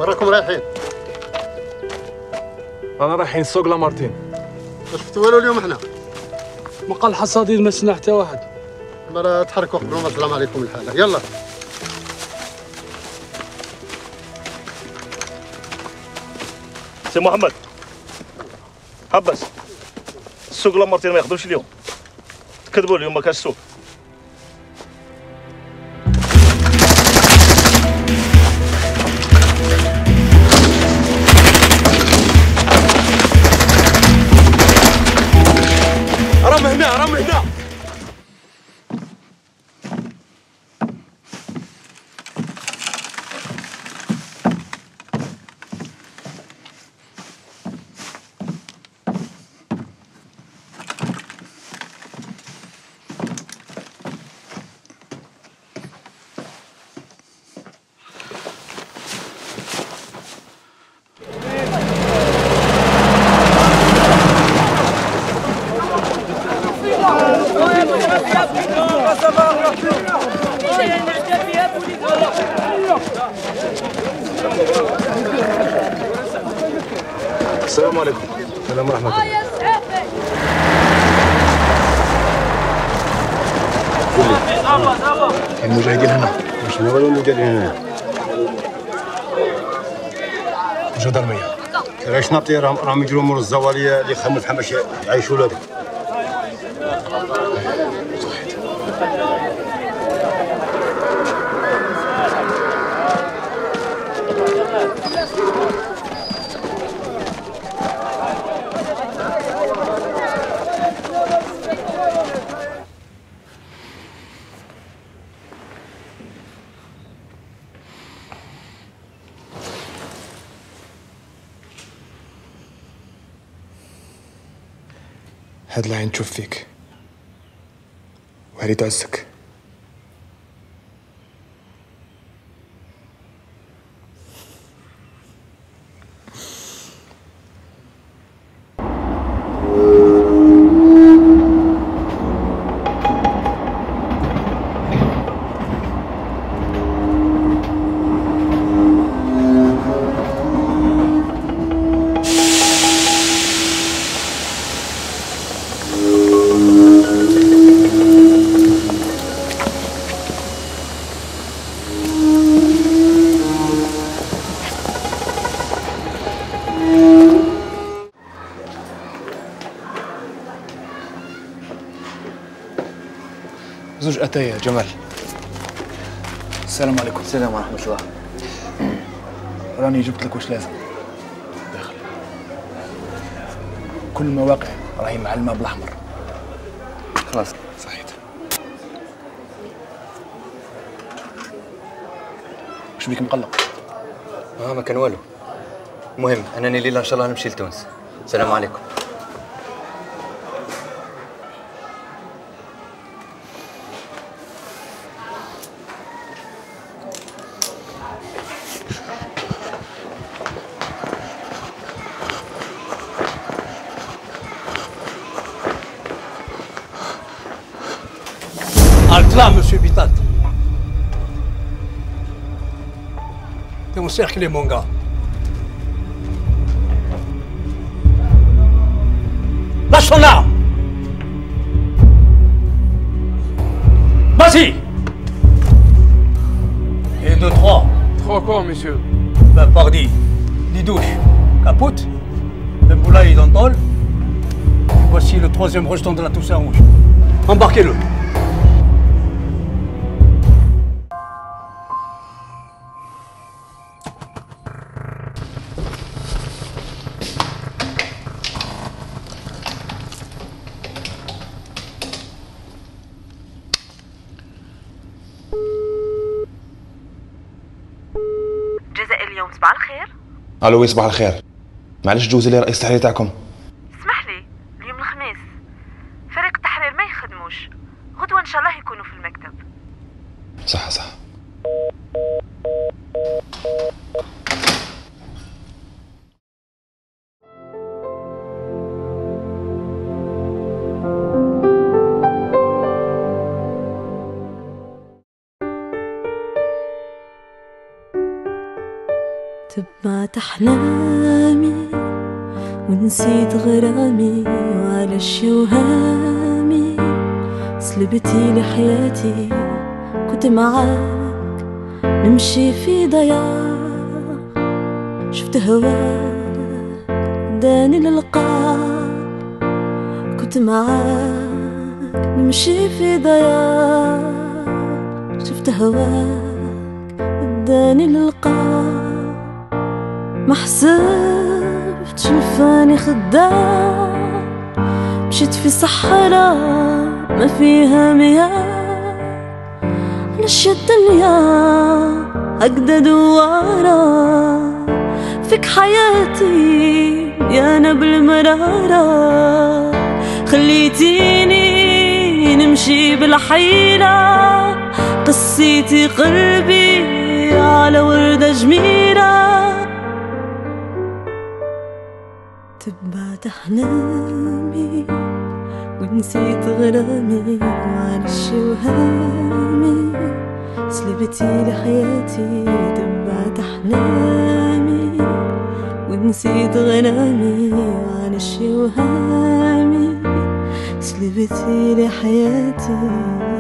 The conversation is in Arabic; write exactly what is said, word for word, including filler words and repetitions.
وراكم رايحين؟ انا رايحين سوق لامارتين. ما شفتوا والو اليوم حنا؟ مقال الحصادين ما شفنا حتى واحد. مرة تحركوا قبل ما السلام عليكم الحالة. يلا سي محمد حبس السوق لامارتين ما يخدمش اليوم. كذبوا اليوم ما كانش السوق. راهم هنا راهم هنا. السلام عليكم. السلام ورحمة الله. كاين مجاهدين هنا؟ شنو هو المجاهدين هنا؟ الجدرمية. علاش نابطي راهم يجروا مور الزوالية اللي خموا في حماش يعيشوا ولادهم. هاد العين تشوف فيك وهذه تعزك. زوج أتايا جمال. السلام عليكم. السلام ورحمة الله. راني جبت لك واش لازم. داخل. كل المواقع راهي معلمة بالأحمر. خلاص صحيت. واش بيك مقلق؟ اه ما كان والو. المهم أنني ليلة إن شاء الله نمشي لتونس. السلام عليكم. Halte là, monsieur Bitat. T'es encerclé, mon gars. Lâche ton arme. Vas-y. Et deux, trois. Trois quoi, monsieur? Ben, pardi. Didouche, capote. Le boulaï d'Antol. Voici le troisième rejeton de la Toussaint Rouge. Embarquez-le. جزائر اليوم صباح الخير. الو صباح الخير. معلش جوزي لي رئيس التحرير تاعكم. اسمح لي اليوم الخميس فريق التحرير ما يخدموش. غدوة ان شاء الله يكونوا في المكتب. صح صح. تبعت أحلامي ونسيت غرامي وعلى الشوهامي سلبتي لحياتي. كنت معاك نمشي في ضياع، شفت هواك داني للقاع. كنت معاك نمشي في ضياع، شفت هواك داني للقاع. ما حسبتش نفاني خداع، مشيت في صحراء ما فيها مياه. علاش يا الدنيا هكدا دوارة، فيك حياتي يا نبل مرارة. خليتيني نمشي بالحيرة، قسيتي قلبي على وردة جميلة. تبعت أحلامي ونسيت غرامي وعلى الشوهامي سلبتي لحياتي. تبعت أحلامي ونسيت غرامي وعلى الشوهامي سلبتي لحياتي.